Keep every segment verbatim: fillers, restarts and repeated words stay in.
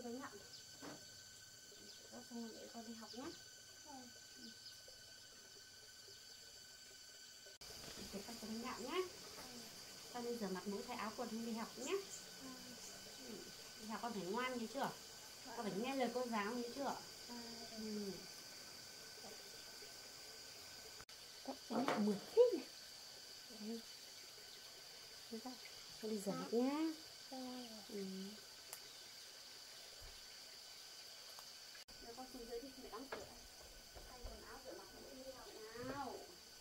gánh nặng. Đó, xong rồi để con đi học nhé. Để con gánh nặng nhé. Con đi rửa mặt mũi thay áo quần đi học nhé. Đi học con phải ngoan nhớ chưa? Con phải nghe lời cô giáo nhớ chưa? Ừ. Con nặng mười thế nhỉ? Con đi rửa mặt nhá. Ừ. Rồi con xuống dưới đi, mẹ đóng cửa. Thay quần áo rửa mặt mũi đi học nào.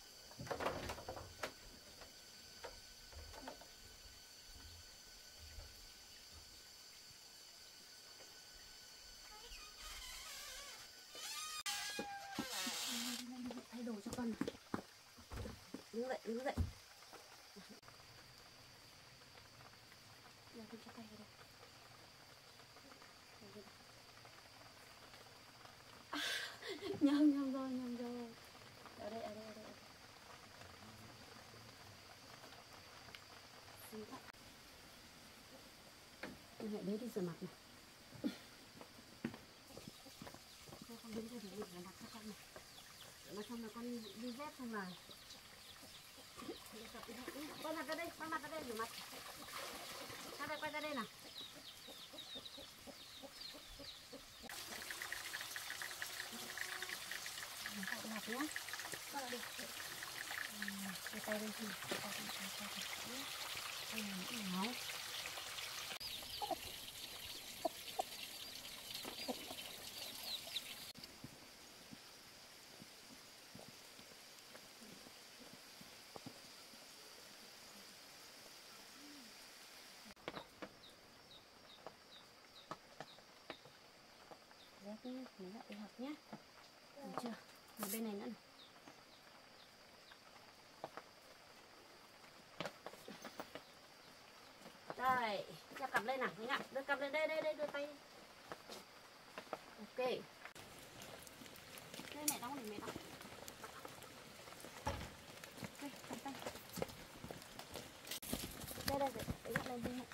Thay đồ cho con. Đứng dậy, đứng dậy. Giờ con cho tay vào đây. À, nhầm nhầm rồi, nhầm rồi. Ở đây, ở đây, ở đây. Xin lỗi. Con hãy bế đi rửa mặt này. Con đứng đây để rửa mặt cho con này. Mà xong là con đi dép xong rồi. Quay mặt ra đây, quay mặt ra đây rửa mặt. Ra đây, quay ra đây nào. Mình đi học nhé. Con lại đi. Cái tay đây thì tay tay tay tay tay. Đây là những máu. Dép nhé, mình lại đi học nhé. Được chưa? Ở bên này nữa này. Đây, cho cặp lên nào, Thanh ạ. Đưa cặp lên đây, đây, đây, đưa tay. Ok. Đây mẹ đóng để mẹ đóng. Đây, cầm tay. Đây, đây, đây, đây, lên đi.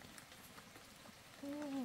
Ừ.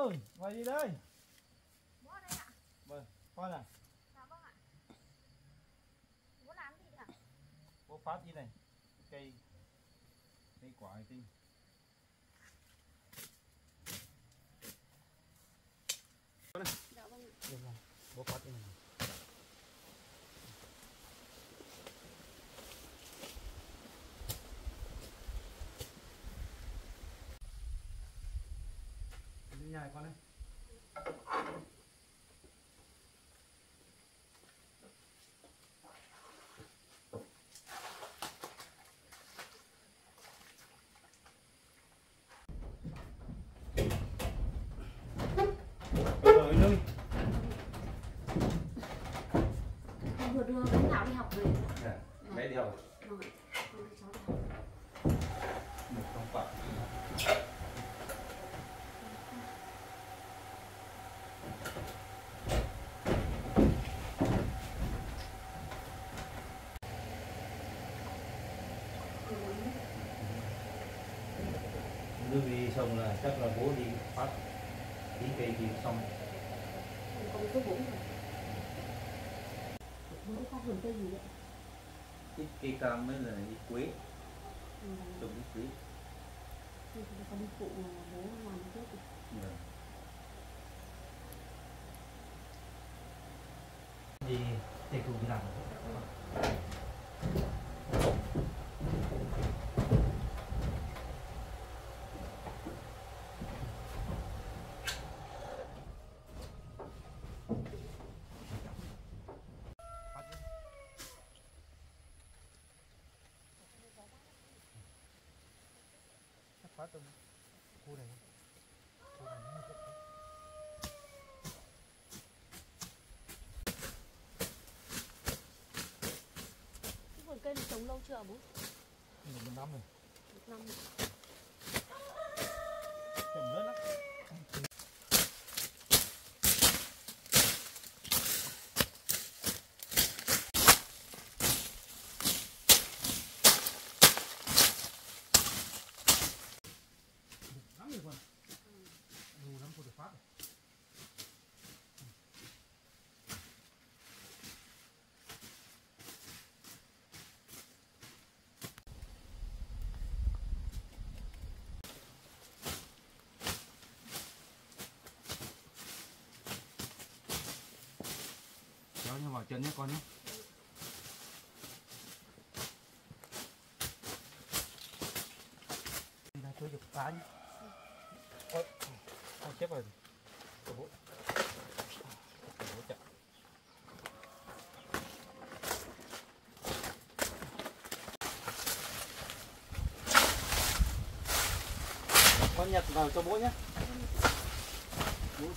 ơi, ngoài đi đây. Bố ở đây ạ. Vâng, con à. Dạ vâng ạ. Bố làm gì ạ? Bố phát đi này. Cây cây quả hành tinh. Dạ vâng ạ. Được rồi, bố phát đi này. Đi nhai con ơi. Rồi lưng. Con vừa đưa bánh Thảo đi học về. Dạ, bé đi học. Rồi, con đưa cháu đi học. Một trong quả. Nước đi xong là chắc là bố đi phát tí cây gì xong. Con có bốn rồi. Bố đi phát vườn cây gì vậy? Ít cây cam mới là ít quế, Ừ. trồng ít quế. Thì con đi phụ bố làm trước đi. Vâng. Đi chạy cùng đi làm. Phát trong khu này. Khu này nó rất Cái vườn cây này trồng lâu chưa hả bố? một năm rồi. Một năm rồi. Trồng lớn lắm. Lắm rồi con. Đủ lắm cô được phát rồi. Kéo nhau vào chân nhé con nhé. Đi ra chơi được cá nhé. Ôi, con xếp rồi. Của bố. Của bố chậm. Con nhặt vào cho bố nhé. Bố.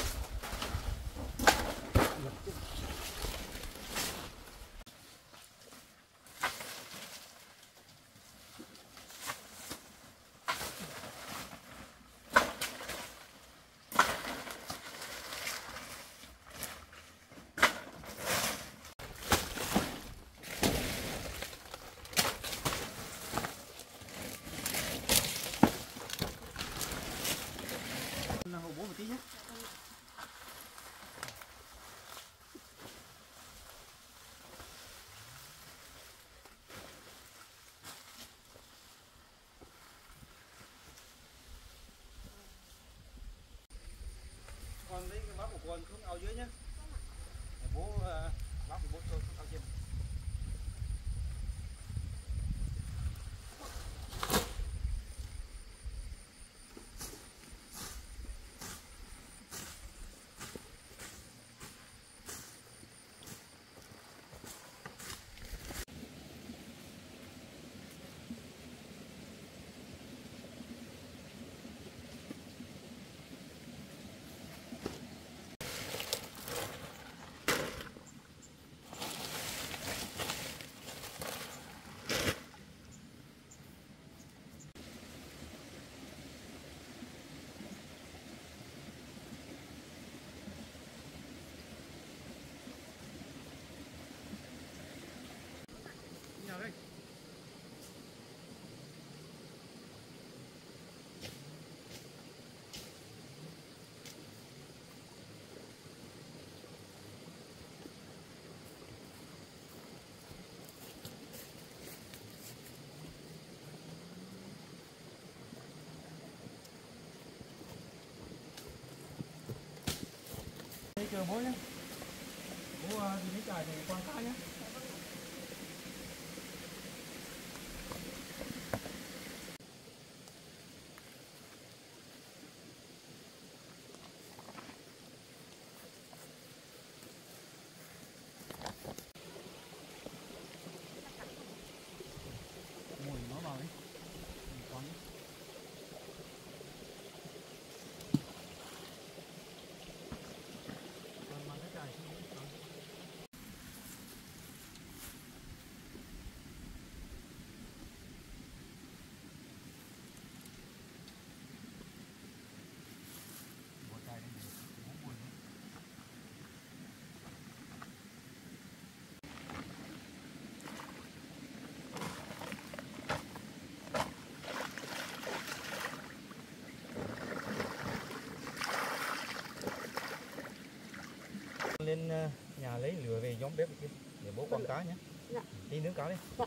Nhặt chứ. Hộ bố một tí nhé. Con lấy cái bắp của con xuống ao dưới nhé. Bố uh, bắp của bố cho xuống ao trên. chờ bố nhé. Bố uh, đi lấy trại thì quan cá nhé. Mùi nó vào đi. Con đi. Con mang cái trại xuống đi. Con. Bỏ trại đi để bố mùi đi. Lên nhà lấy lửa về nhóm bếp kia để bố quăng cá nhé. Dạ. Đi nướng cá đi. Dạ.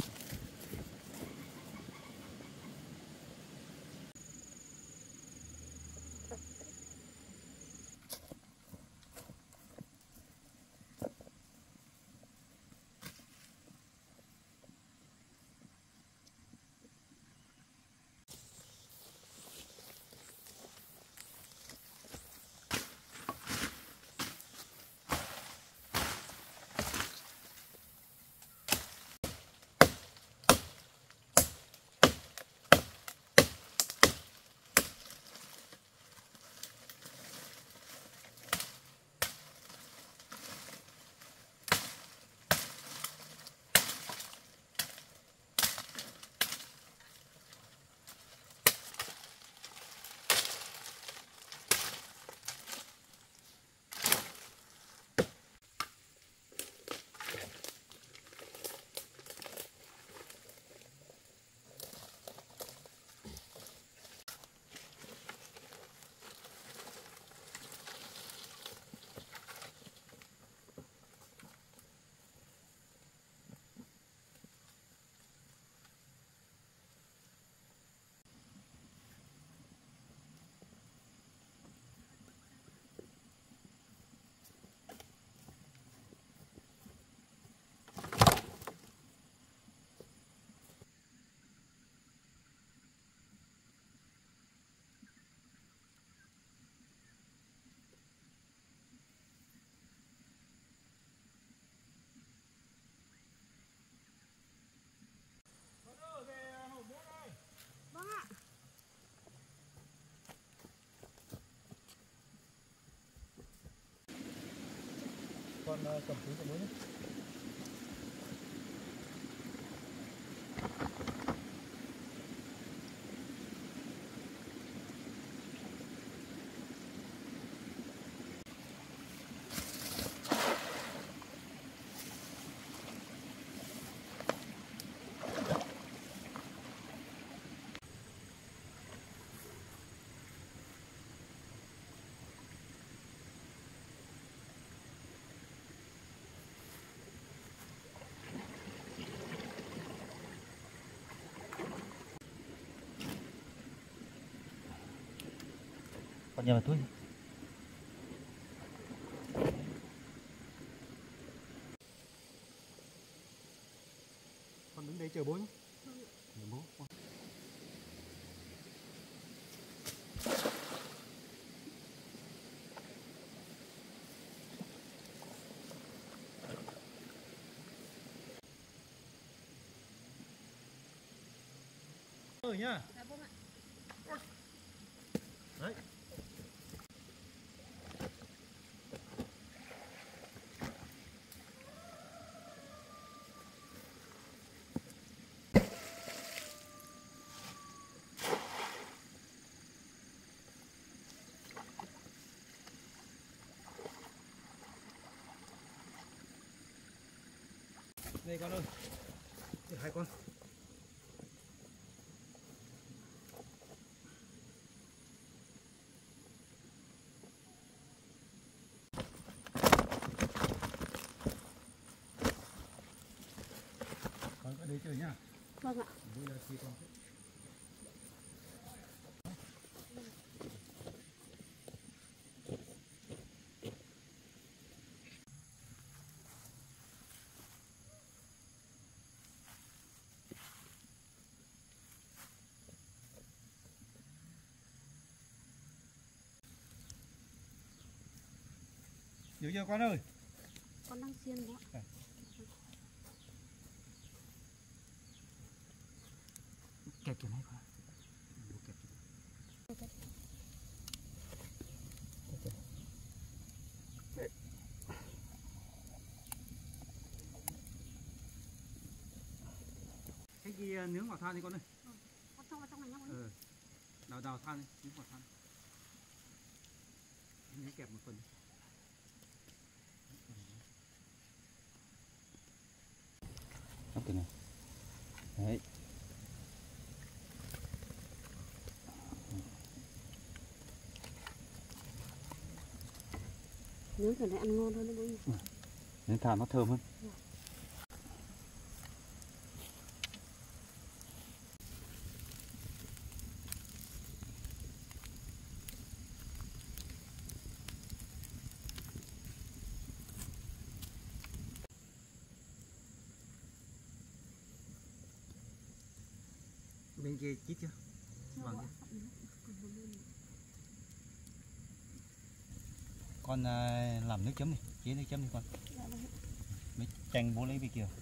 Vâng ạ. Con uh, cầm túi của bố nhé. Con nhà vào túi. Con đứng đây chờ bố nhé. Để bố. Rồi nhá. Dạ vâng ạ. Đấy. Đây con ơi. Đây, hai con. Con ở đây chơi nhá. Vâng ạ. Bây giờ thì con. chịu chưa con ơi? Con đang xiên đó. À. Kẹp cái này qua. Cái kia nướng vào than đi con ơi. Ừ. Con cho vào trong này nhá con. Ừ. Đào đào than đi, nướng vào than. Nướng kẹp một phần. Bắt cái này. Đấy. Nướng kiểu này ăn ngon hơn đấy bố nhỉ? Ừ. Nướng than nó thơm hơn. Ừ. Bên kia chít chưa? Vâng chưa? Con uh, làm nước chấm đi, chế nước chấm đi con. Dạ vâng. Mấy chanh bố lấy bên kia.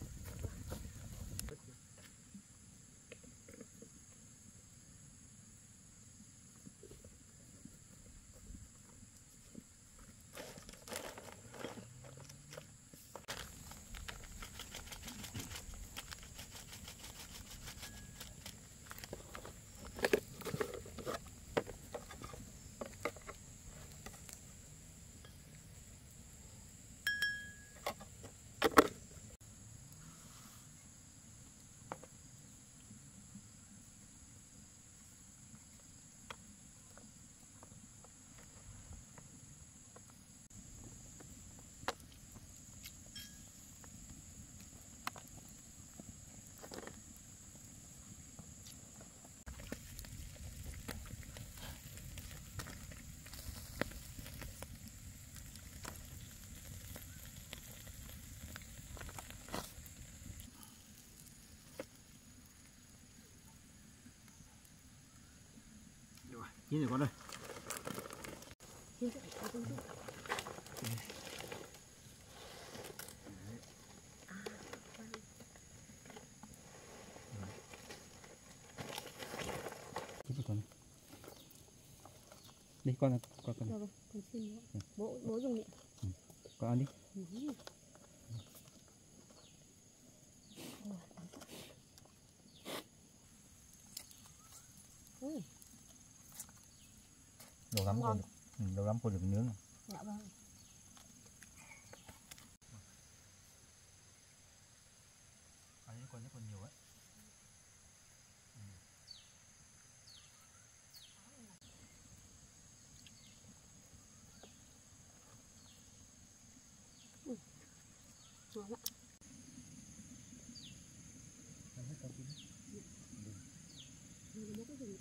Chín rồi con ơi. Chín rồi, có chín rồi. Chín rồi con. Đi con con con. Được rồi, con xin nữa. Bố bố dùng điện. Ừ. Con ăn đi. Ừ. Ừ. Đồ lắm con. Ừ, đồ lắm con được nướng này. Dạ vâng. Ăn những con những con nhiều ấy. Ừ. Ừ. Ngon ạ. Ăn hết con chín. Ừ. Ừ. Bố có dùng.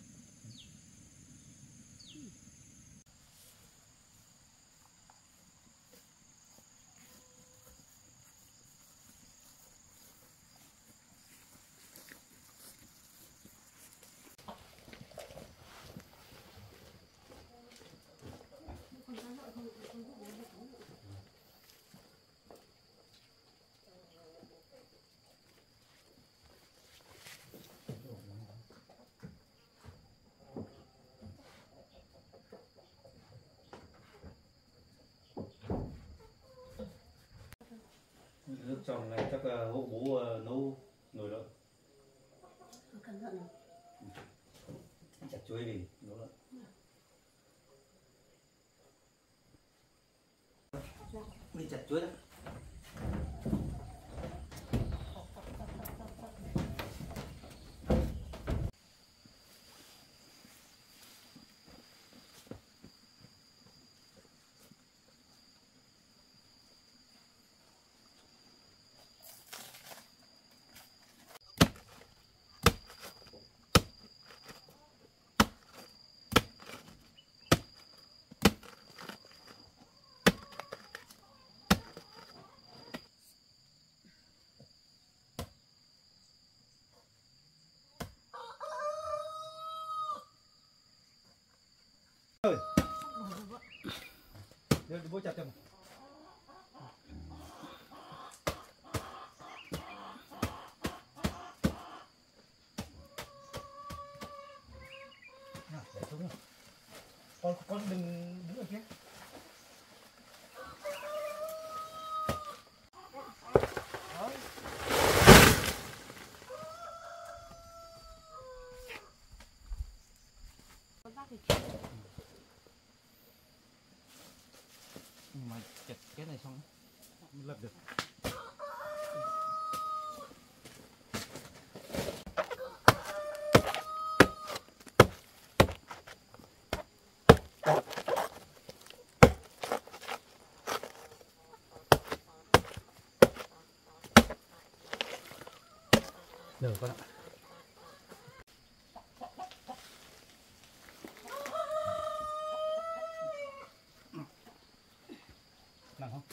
Nước trong này chắc là hộ bố uh, nấu nồi lợn. Cẩn thận này. Chặt chuối đi nấu lợn. Đi chặt chuối đấy. Ơi. Đưa bố chặt cho. Con con đừng đứng ở kia. Đấy. Con bác thì chịu. Mà chặt cái này xong mới lật được. Được con ạ. Nặng không?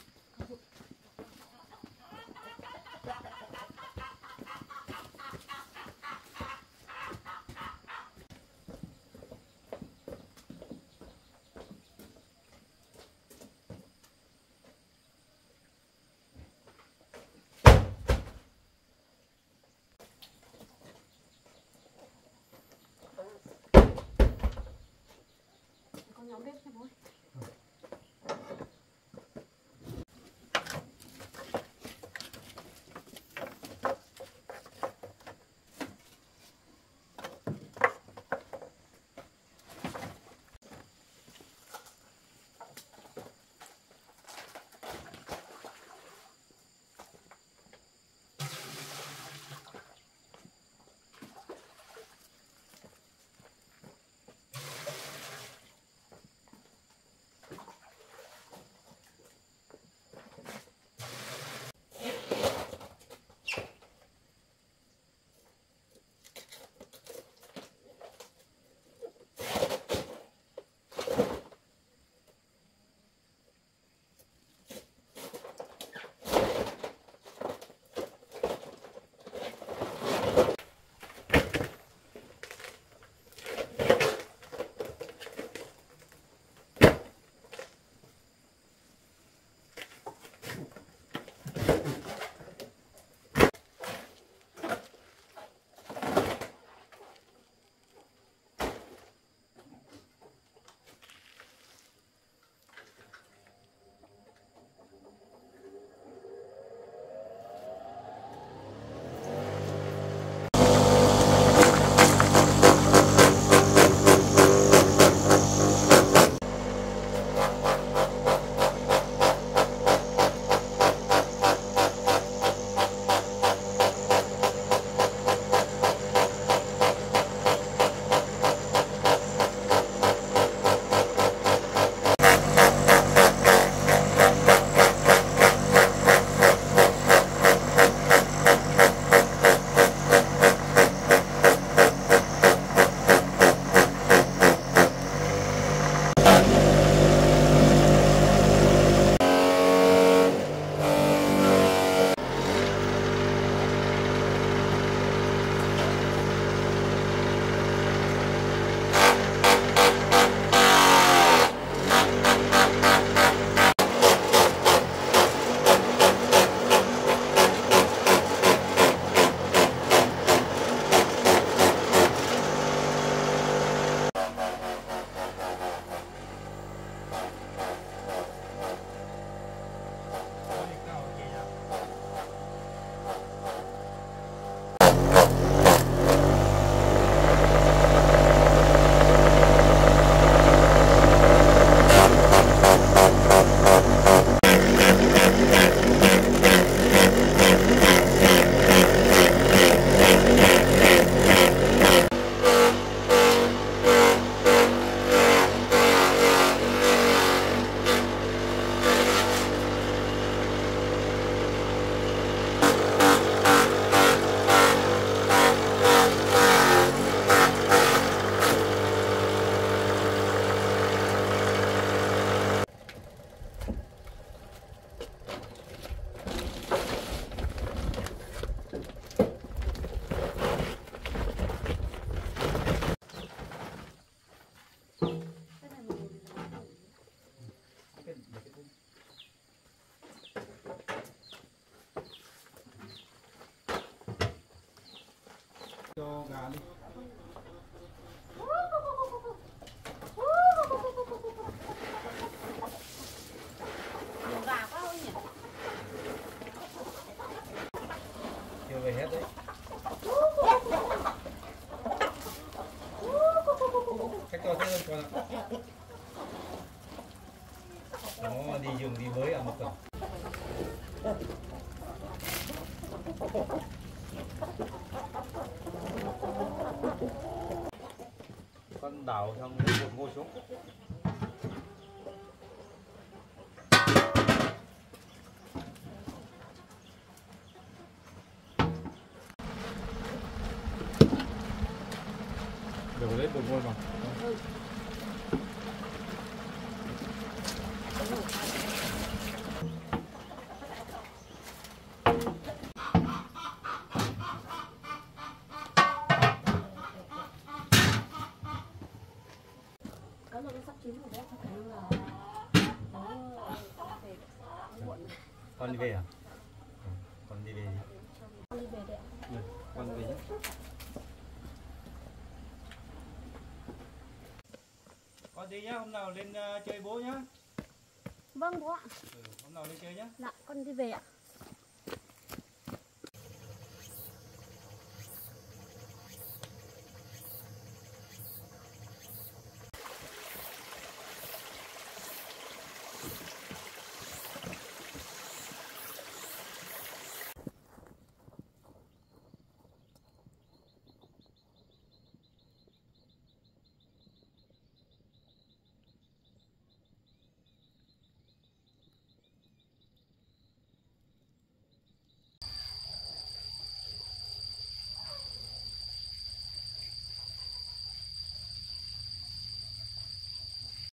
Con nhóm bếp cho bố. cho gà đi. luôn con ạ. Nó đi rừng đi bới à một tuần. Con đảo xong lấy bột ngô xuống. Đổ lấy bột ngô vào. Ừ. Có rồi nó sắp chín rồi đấy, có khả năng là nó về muộn. Con đi về à? Ừ, con đi về nhé. Con đi về đấy ạ. Ừ, con về nhé. Con đi nhá, hôm nào lên uh, chơi bố nhá. Vâng bố ạ. Ừ, hôm nào lên chơi nhá. Dạ con đi về ạ.